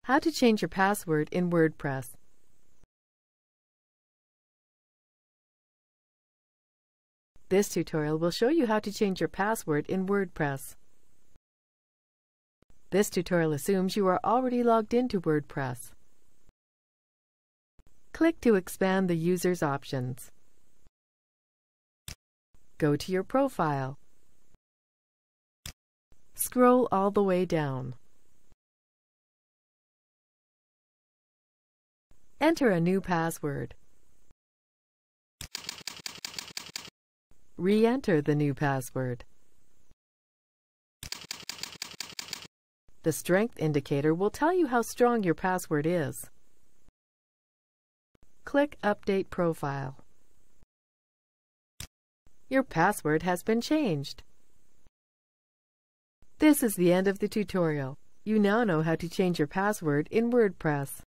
How to change your password in WordPress. This tutorial will show you how to change your password in WordPress. This tutorial assumes you are already logged into WordPress. Click to expand the user's options. Go to your profile. Scroll all the way down. Enter a new password. Re-enter the new password. The strength indicator will tell you how strong your password is. Click Update Profile. Your password has been changed. This is the end of the tutorial. You now know how to change your password in WordPress.